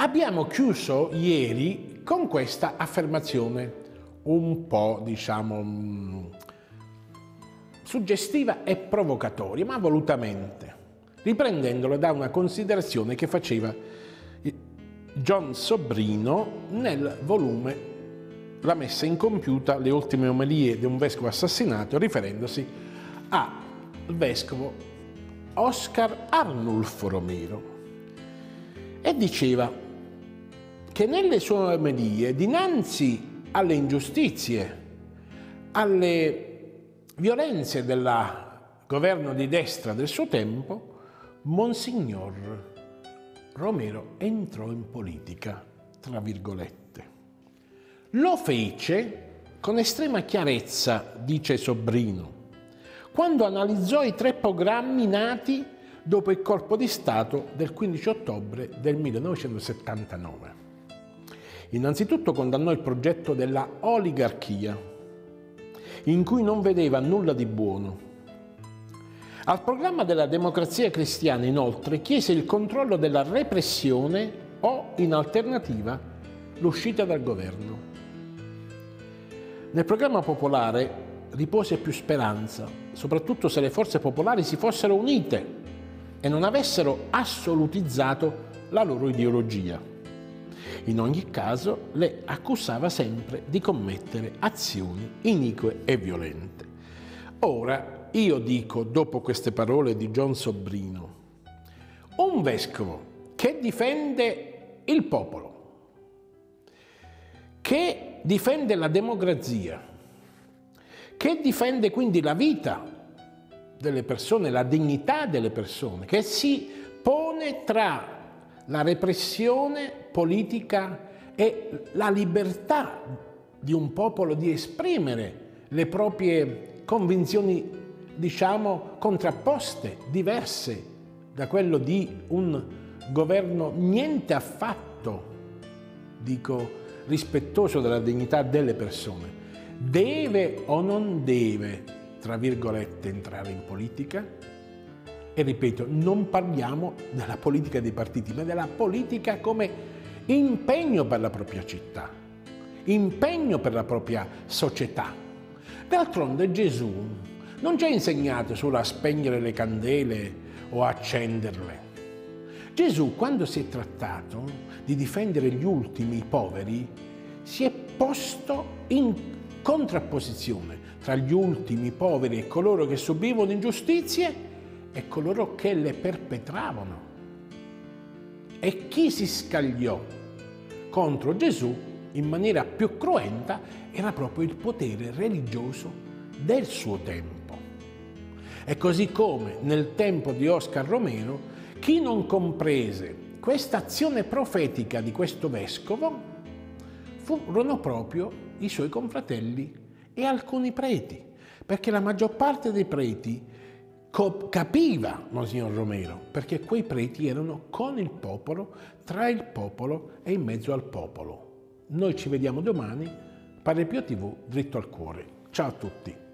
Abbiamo chiuso ieri con questa affermazione un po', diciamo, suggestiva e provocatoria, ma volutamente, riprendendola da una considerazione che faceva John Sobrino nel volume La messa incompiuta, le ultime omelie di un vescovo assassinato, riferendosi al vescovo Oscar Arnulfo Romero. E diceva che nelle sue omelie, dinanzi alle ingiustizie, alle violenze del governo di destra del suo tempo, Monsignor Romero entrò in politica, tra virgolette. Lo fece con estrema chiarezza, dice Sobrino, quando analizzò i 3 programmi nati dopo il colpo di Stato del 15 ottobre del 1979. Innanzitutto condannò il progetto della oligarchia, in cui non vedeva nulla di buono. Al programma della Democrazia Cristiana, inoltre, chiese il controllo della repressione o, in alternativa, l'uscita dal governo. Nel programma popolare ripose più speranza, soprattutto se le forze popolari si fossero unite e non avessero assolutizzato la loro ideologia. In ogni caso, le accusava sempre di commettere azioni inique e violente. Ora, io dico, dopo queste parole di John Sobrino, un vescovo che difende il popolo, che difende la democrazia, che difende quindi la vita delle persone, la dignità delle persone, che si pone tra la repressione politica e la libertà di un popolo di esprimere le proprie convinzioni, diciamo, contrapposte, diverse da quello di un governo niente affatto, dico, rispettoso della dignità delle persone. Deve o non deve, tra virgolette, entrare in politica? E ripeto, non parliamo della politica dei partiti, ma della politica come impegno per la propria città, impegno per la propria società. D'altronde Gesù non ci ha insegnato solo a spegnere le candele o a accenderle. Gesù, quando si è trattato di difendere gli ultimi, i poveri, si è posto in contrapposizione tra gli ultimi, i poveri e coloro che subivano ingiustizie e coloro che le perpetravano. E chi si scagliò contro Gesù in maniera più cruenta era proprio il potere religioso del suo tempo. E così come nel tempo di Oscar Romero, chi non comprese questa azione profetica di questo vescovo furono proprio i suoi confratelli e alcuni preti, perché la maggior parte dei preti capiva Monsignor Romero, perché quei preti erano con il popolo, tra il popolo e in mezzo al popolo. Noi ci vediamo domani, Padre Pio TV, dritto al cuore. Ciao a tutti.